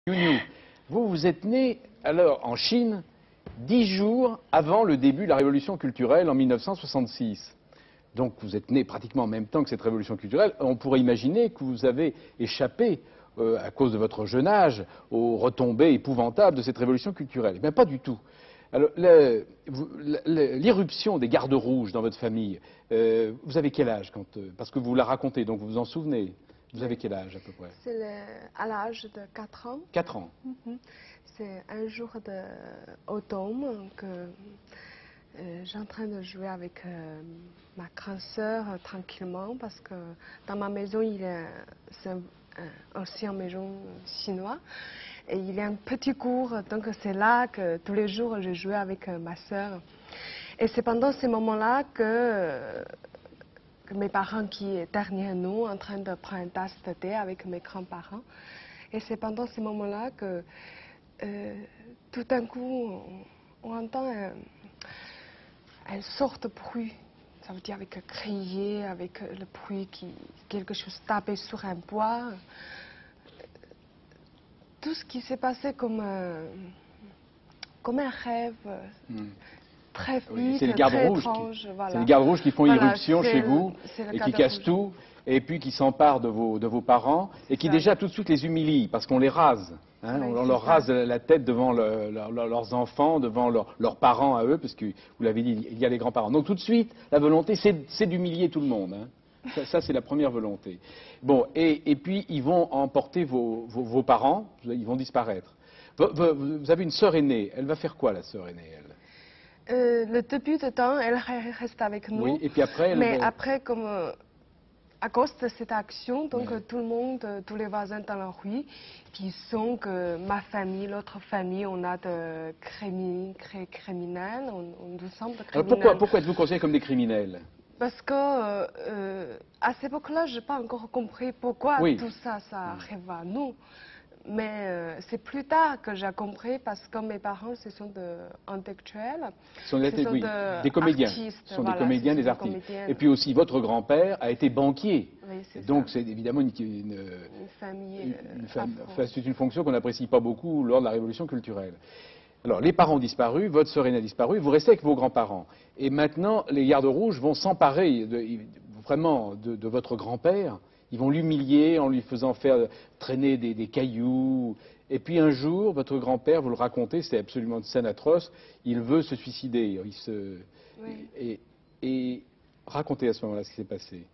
Niu, vous êtes né alors en Chine 10 jours avant le début de la révolution culturelle en 1966. Donc vous êtes né pratiquement en même temps que cette révolution culturelle. On pourrait imaginer que vous avez échappé, à cause de votre jeune âge, aux retombées épouvantables de cette révolution culturelle. Mais pas du tout. Alors, l'irruption des gardes rouges dans votre famille, vous avez quel âge parce que vous la racontez, donc vous vous en souvenez. Vous avez quel âge à peu près? C'est à l'âge de 4 ans. 4 ans. C'est un jour d'automne que j'ai en train de jouer avec ma grande sœur tranquillement parce que dans ma maison, c'est aussi une maison chinoise et il y a un petit cours, donc c'est là que tous les jours je jouais avec ma sœur. Et c'est pendant ces moments-là que mes parents qui étaient derrière nous en train de prendre une tasse de thé avec mes grands-parents. Et c'est pendant ces moments-là que tout d'un coup on entend une sorte de bruit. Ça veut dire avec crier, avec le bruit quelque chose tapé sur un bois. Tout ce qui s'est passé comme un rêve. Très vite, c'est les gardes rouges voilà. C'est les gardes rouges qui font irruption chez vous et qui cassent tout, et puis qui s'emparent de vos parents et qui déjà tout de suite les humilient parce qu'on les rase. Hein, oui, on leur rase la tête devant leurs enfants, devant leurs parents à eux, parce que vous l'avez dit, il y a les grands-parents. Donc tout de suite, la volonté, c'est d'humilier tout le monde. Hein. Ça c'est la première volonté. Bon, et puis ils vont emporter vos parents, ils vont disparaître. Vous avez une sœur aînée. Elle va faire quoi, la sœur aînée, elle? Le début de temps, elle reste avec nous. Oui, et puis après, mais après, comme à cause de cette action, donc tout le monde, tous les voisins dans la rue, qui sont que ma famille, l'autre famille, on a de criminels, on nous semble de criminels. Alors pourquoi êtes-vous considérés comme des criminels? Parce que à cette époque-là, je n'ai pas encore compris pourquoi tout ça arrive à nous. Mais c'est plus tard que j'ai compris parce que mes parents, ce sont des intellectuels, des comédiens, artistes, ce sont des comédiens, des artistes. Et puis aussi, votre grand-père a été banquier. Oui, donc c'est évidemment une famille. C'est une fonction qu'on n'apprécie pas beaucoup lors de la révolution culturelle. Alors, les parents ont disparu, votre sœur aînée a disparu, vous restez avec vos grands-parents. Et maintenant, les gardes rouges vont s'emparer vraiment de votre grand-père. Ils vont l'humilier en lui faisant faire traîner des cailloux. Et puis un jour, votre grand-père, vous le racontez, c'est absolument une scène atroce, il veut se suicider. Et racontez à ce moment-là ce qui s'est passé.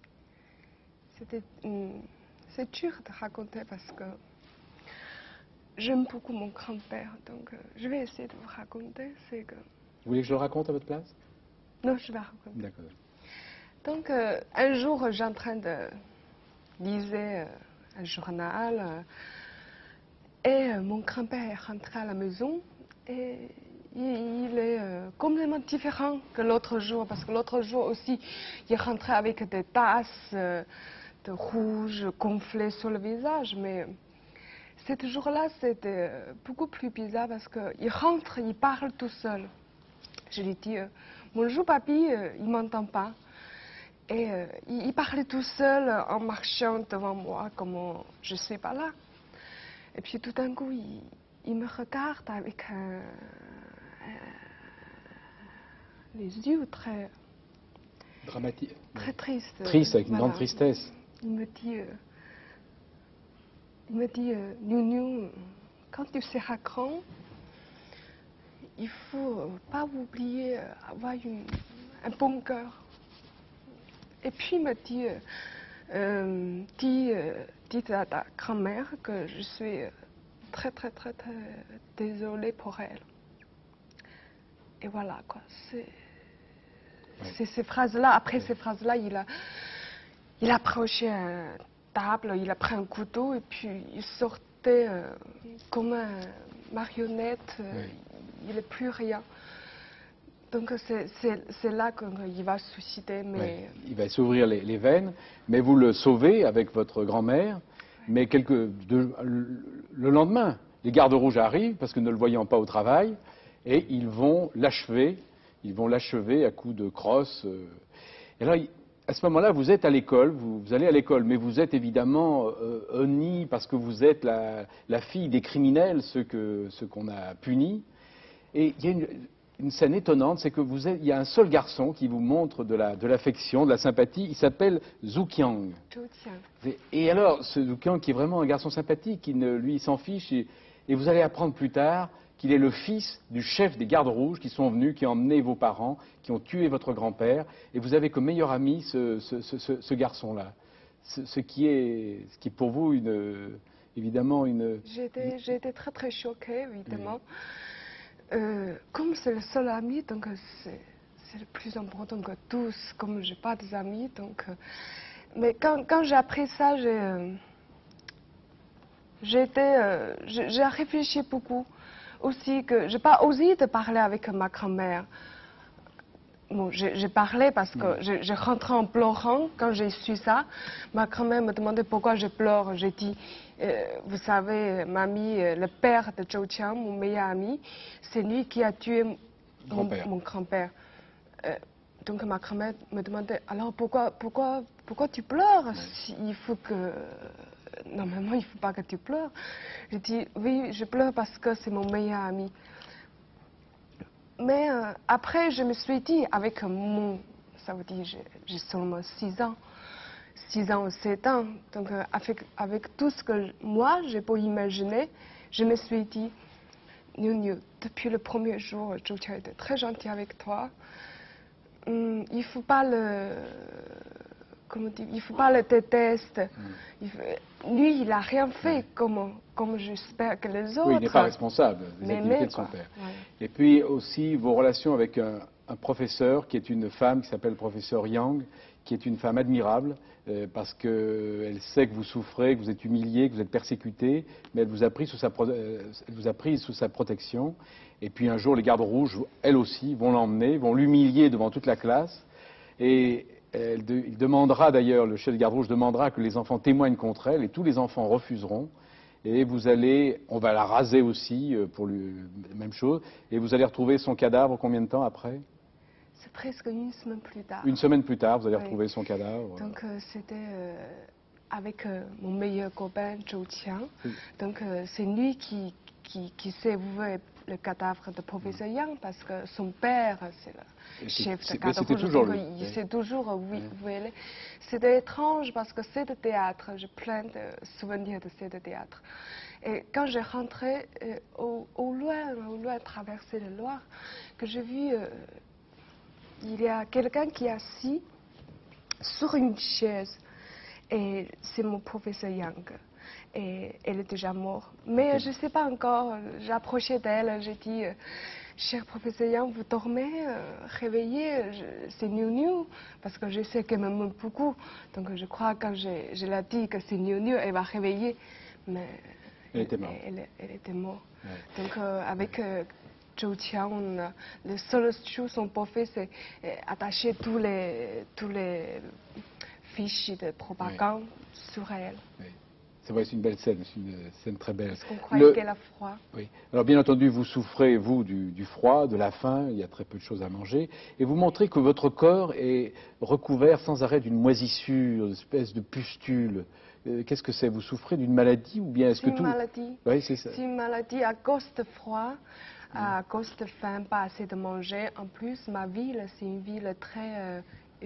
C'est dur de raconter parce que j'aime beaucoup mon grand-père. Donc je vais essayer de vous raconter. Vous voulez que je le raconte à votre place? Non, je vais raconter. D'accord. Donc un jour, j'ai en train de lisais un journal et mon grand-père est rentré à la maison et il est complètement différent que l'autre jour parce que l'autre jour aussi il est rentré avec des tasses de rouge gonflées sur le visage, mais ce jour-là c'était beaucoup plus bizarre parce qu'il rentre, il parle tout seul. Je lui dis bonjour papy, il m'entend pas. Et il parlait tout seul en marchant devant moi, comme je ne suis pas là. Et puis tout d'un coup, il me regarde avec les yeux très... Dramatique. Très tristes. Triste, avec une grande tristesse. Il me dit, Niu, quand tu seras grand, il ne faut pas oublier avoir un bon cœur. Et puis il me dit, dis à ta grand-mère que je suis très désolée pour elle. Et voilà quoi, c'est ces phrases-là. Après ces phrases-là, il approchait une table, il a pris un couteau et puis il sortait comme une marionnette, il n'est plus rien. Donc c'est là qu'il va se suicider. Mais... Il va s'ouvrir les veines, mais vous le sauvez avec votre grand-mère. Mais le lendemain, les gardes rouges arrivent, parce que ne le voyant pas au travail, et ils vont l'achever à coups de crosse. Et alors, à ce moment-là, vous êtes à l'école, vous allez à l'école, mais vous êtes évidemment honnie parce que vous êtes la fille des criminels, ceux qu'on a punis. Et il y a une scène étonnante, c'est que il y a un seul garçon qui vous montre de l'affection, de la sympathie. Il s'appelle Zhu Qiang. Et alors, ce Zhu Qiang qui est vraiment un garçon sympathique, lui, s'en fiche. Et vous allez apprendre plus tard qu'il est le fils du chef des gardes rouges qui sont venus, qui ont emmené vos parents, qui ont tué votre grand-père. Et vous avez comme meilleur ami ce garçon-là. Ce qui est pour vous évidemment une... J'ai été très très choquée, évidemment. Comme c'est le seul ami, donc c'est le plus important que tous. Comme je n'ai pas d'amis, donc... mais quand j'ai appris ça, j'ai réfléchi beaucoup. Aussi que je n'ai pas osé de parler avec ma grand-mère. Bon, j'ai parlé parce que je rentrais en pleurant quand j'ai su ça. Ma grand-mère me demandait pourquoi je pleure. J'ai dit, vous savez, mamie, le père de Zhou Qiang, mon meilleur ami, c'est lui qui a tué mon grand-père. Donc ma grand-mère me demandait, alors pourquoi tu pleures? Il faut que... Normalement, il ne faut pas que tu pleures. J'ai dit, oui, je pleure parce que c'est mon meilleur ami. Mais après, je me suis dit, avec ça veut dire, j'ai seulement 6 ans ou 7 ans, donc avec tout ce que moi, j'ai pu imaginer, je me suis dit, Niu Niu, depuis le premier jour, Zhou Qiang était très gentil avec toi. Il ne faut pas il faut pas le détester. Lui, il n'a rien fait comme j'espère que les autres. Oui, il n'est pas responsable des activités de son père. Ouais. Et puis aussi vos relations avec un professeur qui est une femme qui s'appelle professeur Yang, qui est une femme admirable parce qu'elle sait que vous souffrez, que vous êtes humilié, que vous êtes persécuté, mais elle vous a pris sous sa protection. Et puis un jour, les gardes rouges, elles aussi, vont l'emmener, vont l'humilier devant toute la classe. Et il demandera d'ailleurs, le chef de garde rouge demandera que les enfants témoignent contre elle, et tous les enfants refuseront. Et on va la raser aussi pour même chose. Et vous allez retrouver son cadavre combien de temps après? C'est presque une semaine plus tard. Une semaine plus tard, vous allez retrouver son cadavre. Donc c'était avec mon meilleur copain Zhou Qiang. Donc c'est lui qui s'est ouvert le cadavre de professeur Yang parce que son père, c'est le chef de garde rouge. Toujours lui. Il sait toujours où elle est. C'était étrange parce que c'est de théâtre. J'ai plein de souvenirs de ce théâtre. Et quand j'ai rentré au loin, traverser le Loire, que j'ai vu, il y a quelqu'un qui est assis sur une chaise. Et c'est mon professeur Yang. Et elle est déjà morte. Mais je ne sais pas encore, j'ai approché d'elle, j'ai dit, cher professeur Yang, vous dormez, réveillez, c'est Niu Niu, parce que je sais qu'elle m'aime beaucoup. Donc je crois que quand je l'ai dit que c'est Niu Niu, elle va réveiller. Mais elle était morte. Elle était morte. Ouais. Donc avec Zhou Qiang, la seule chose qu'on peut faire, c'est attacher tous les fiches de propagande sur elle. Oui. C'est vrai, c'est une belle scène, c'est une scène très belle. Parce qu'on croyait qu'elle a froid. Oui. Alors bien entendu, vous souffrez, vous, du froid, de la faim, il y a très peu de choses à manger, et vous montrez que votre corps est recouvert sans arrêt d'une moisissure, d'une espèce de pustule. Qu'est-ce que c'est? Vous souffrez d'une maladie ou bien est-ce que tout... C'est une maladie. Oui, c'est ça. C'est une maladie à cause de froid, à cause de faim, pas assez de manger. En plus, ma ville, c'est une ville très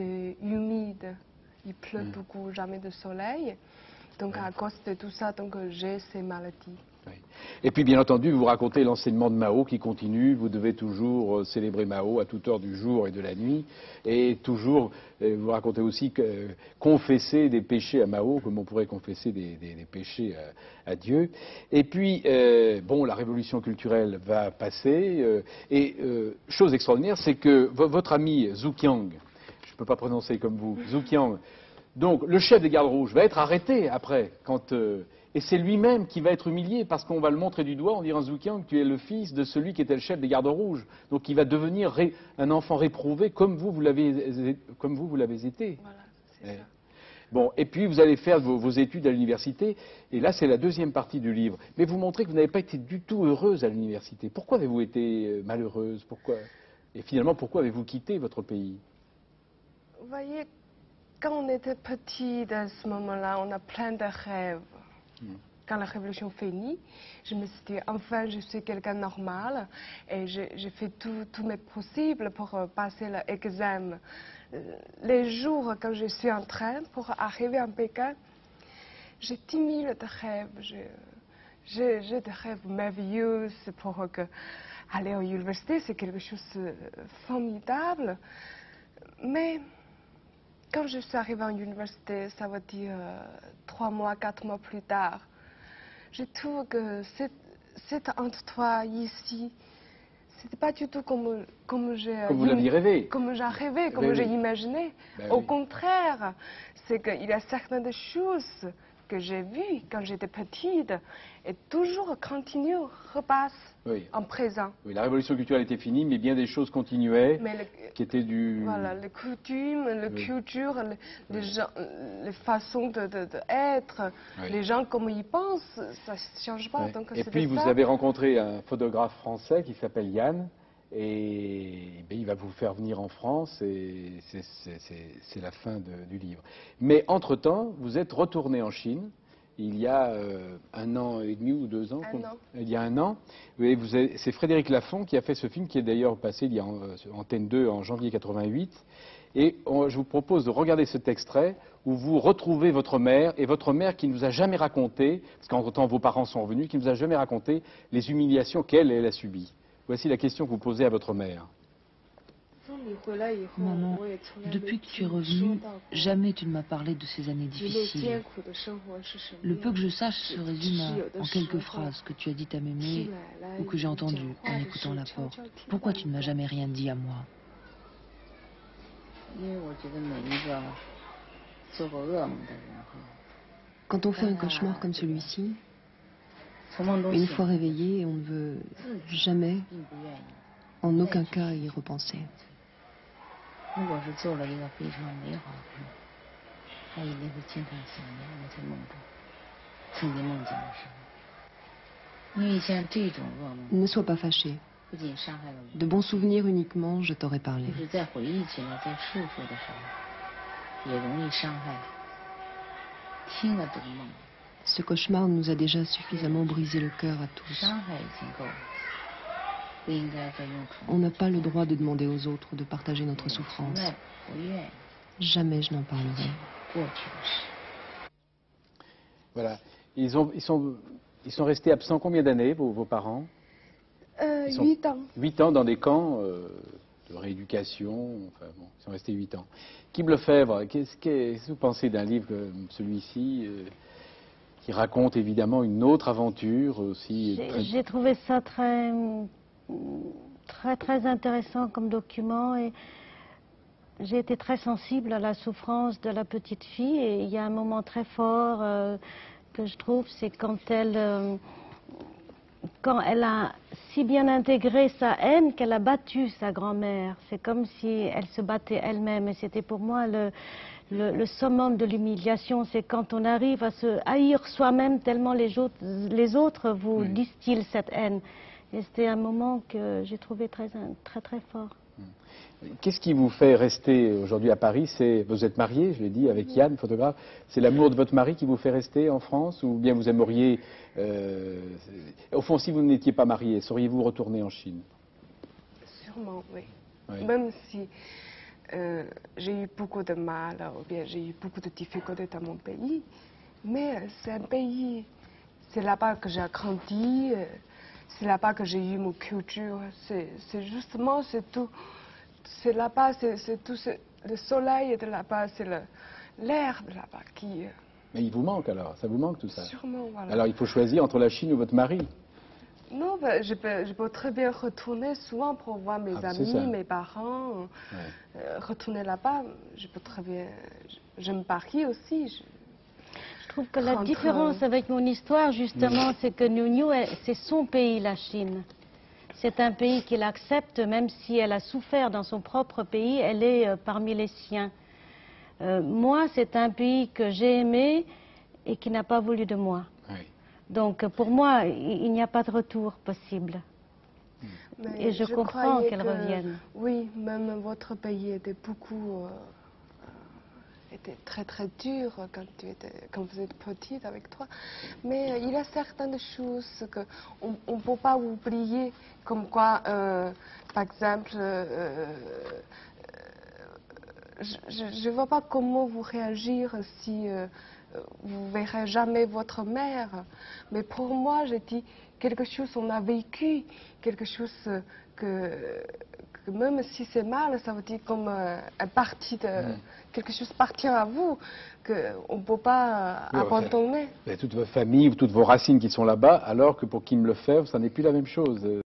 humide. Il pleut beaucoup, jamais de soleil. Donc à cause de tout ça, donc j'ai ces maladies. Oui. Et puis bien entendu, vous racontez l'enseignement de Mao qui continue. Vous devez toujours célébrer Mao à toute heure du jour et de la nuit. Et toujours, vous racontez aussi confesser des péchés à Mao, comme on pourrait confesser des péchés à Dieu. Et puis, bon, la révolution culturelle va passer. Chose extraordinaire, c'est que votre ami Zhu Qiang, je ne peux pas prononcer comme vous, Zhu Qiang, donc, le chef des gardes rouges va être arrêté après, et c'est lui-même qui va être humilié parce qu'on va le montrer du doigt en disant Zhu Qiang, tu es le fils de celui qui était le chef des gardes rouges. Donc, il va devenir un enfant réprouvé comme vous l'avez été. Voilà, c'est ça. Bon, et puis vous allez faire vos études à l'université, et là c'est la deuxième partie du livre. Mais vous montrez que vous n'avez pas été du tout heureuse à l'université. Pourquoi avez-vous été malheureuse? Et finalement, pourquoi avez-vous quitté votre pays? Vous voyez, quand on était petit, à ce moment-là, on a plein de rêves. Quand la révolution finit, je me suis dit, enfin, je suis quelqu'un de normal et j'ai fait tout mes possibles pour passer l'examen. Les jours quand je suis en train pour arriver en Pékin, j'ai 10 000 de rêves. J'ai des rêves merveilleux pour aller à l'université, c'est quelque chose de formidable. Mais quand je suis arrivée à l'université, ça veut dire 3 mois, 4 mois plus tard, je trouve que cet endroit ici, c'était pas du tout comme vous l'aviez rêvé. Comme j'ai rêvé, comme j'ai imaginé. Ben Au oui. contraire, c'est qu'il y a certaines choses que j'ai vues quand j'étais petite et toujours continuent, repassent en présent. Oui, la révolution culturelle était finie, mais bien des choses continuaient, qui étaient du... Voilà, les coutumes, la culture, les façons d'être, les gens comme ils pensent, ça ne change pas. Donc, et puis vous avez rencontré un photographe français qui s'appelle Yann, et il va vous faire venir en France, et c'est la fin du livre. Mais entre-temps, vous êtes retourné en Chine, il y a 1 an et demi ou 2 ans. Il y a 1 an. C'est Frédéric Lafont qui a fait ce film, qui est d'ailleurs passé il y a Antenne 2 en janvier 88. Et je vous propose de regarder cet extrait où vous retrouvez votre mère, et votre mère qui ne vous a jamais raconté, parce qu'entre-temps vos parents sont revenus, qui ne vous a jamais raconté les humiliations qu'elle a subies. Voici la question que vous posez à votre mère. Maman, depuis que tu es revenue, jamais tu ne m'as parlé de ces années difficiles. Le peu que je sache se résume en quelques phrases que tu as dites à mémé ou que j'ai entendues en écoutant la porte. Pourquoi tu ne m'as jamais rien dit à moi? Quand on fait un cauchemar comme celui-ci, une fois réveillé, on ne veut jamais, en aucun cas, y repenser. Ne sois pas fâché. De bons souvenirs uniquement, je t'aurais parlé. Ce cauchemar nous a déjà suffisamment brisé le cœur à tous. On n'a pas le droit de demander aux autres de partager notre souffrance. Jamais je n'en parlerai. Voilà. Ils sont restés absents combien d'années, vos parents? 8 ans. 8 ans dans des camps de rééducation. Enfin, bon, ils sont restés 8 ans. Kim Lefebvre, qu'est-ce que vous pensez d'un livre comme celui-ci qui raconte évidemment une autre aventure aussi? J'ai trouvé ça très intéressant comme document, et j'ai été très sensible à la souffrance de la petite fille, et il y a un moment très fort que je trouve, c'est quand elle a si bien intégré sa haine qu'elle a battu sa grand-mère. C'est comme si elle se battait elle-même, et c'était pour moi le summum de l'humiliation. C'est quand on arrive à se haïr soi-même tellement les autres vous distillent cette haine. Et c'était un moment que j'ai trouvé très fort. Qu'est-ce qui vous fait rester aujourd'hui à Paris? Vous êtes mariée, je l'ai dit, avec Yann, photographe. C'est l'amour de votre mari qui vous fait rester en France, ou bien vous aimeriez... au fond, si vous n'étiez pas mariée, seriez-vous retourné en Chine? Sûrement, oui. Même si j'ai eu beaucoup de mal, ou bien j'ai eu beaucoup de difficultés dans mon pays, mais c'est un pays, c'est là-bas que j'ai grandi, c'est là-bas que j'ai eu mon culture, c'est justement, c'est tout, c'est là-bas, c'est tout, le soleil de là-bas, c'est l'air de là-bas qui... Mais il vous manque alors, ça vous manque tout ça? Sûrement, voilà. Alors il faut choisir entre la Chine ou votre mari? Non, je peux très bien retourner souvent pour voir mes amis, mes parents, retourner là-bas, je peux très bien, j'aime Paris aussi. Je trouve que la différence avec mon histoire, justement, c'est que Niu, c'est son pays, la Chine. C'est un pays qu'il accepte, même si elle a souffert dans son propre pays, elle est parmi les siens. Moi, c'est un pays que j'ai aimé et qui n'a pas voulu de moi. Oui. Donc, pour moi, il n'y a pas de retour possible. Mais et je comprends qu'elle revienne. Oui, même votre pays était beaucoup était très très dur quand vous êtes petite avec toi. Mais il y a certaines choses qu'on ne peut pas oublier, comme quoi, par exemple, je ne vois pas comment vous réagir si vous ne verrez jamais votre mère. Mais pour moi, je dis quelque chose qu'on a vécu, quelque chose que même si c'est mal, ça veut dire comme quelque chose appartient à vous, qu'on ne peut pas abandonner. Toute votre famille, toutes vos racines qui sont là-bas, alors que pour Kim Lefebvre, ça n'est plus la même chose.